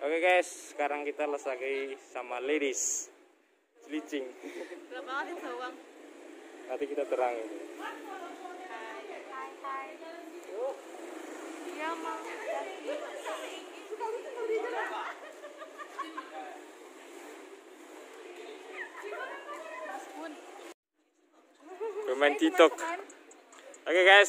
Oke guys, sekarang kita lagi sama ladies selicing. Gelap banget itu bang. Nanti kita terang itu. Hai. Ya mau. Pemain TikTok. Oke guys.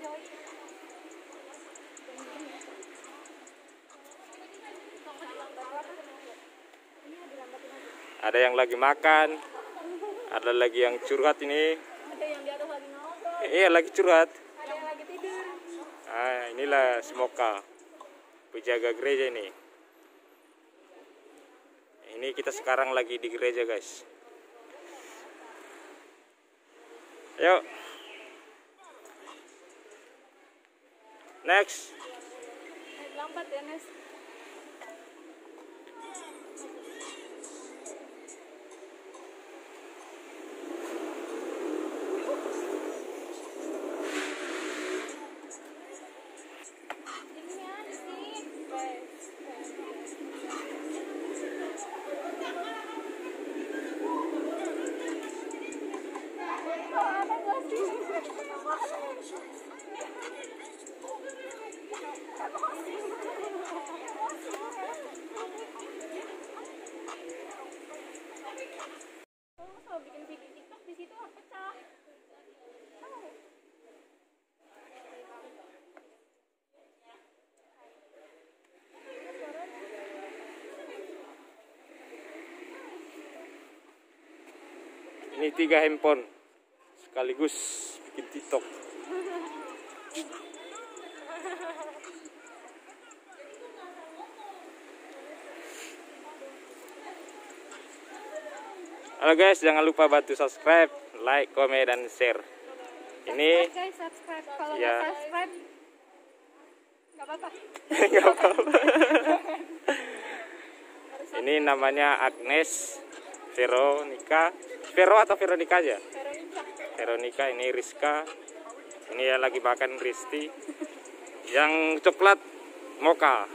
Ada yang lagi makan, ada lagi yang curhat ini. Ada yang di atas lagi ngobrol. Iya lagi curhat. Ada yang lagi tidur. Ah, inilah Smoka, penjaga gereja ini. Ini kita sekarang lagi di gereja guys. Yuk. Next. Lambat ya Nes. Bikin video TikTok di situ pecah. Ini 3 handphone sekaligus bikin TikTok. Halo guys, jangan lupa bantu subscribe, like, komen, dan share. Ini Guys, subscribe. Kalau ya. nggak subscribe, nggak apa-apa. nggak apa-apa. Ini namanya Agnes Veronica. Vero atau Veronica aja? Veronica, ini Rizka. Ini yang lagi makan Risti. Yang coklat mocha.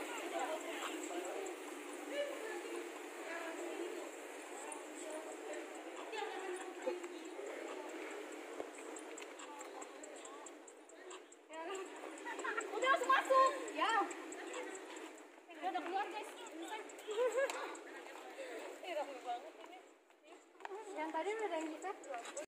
Udah langsung masuk. Ya. Udah keluar guys. Yang tadi udah yang kita.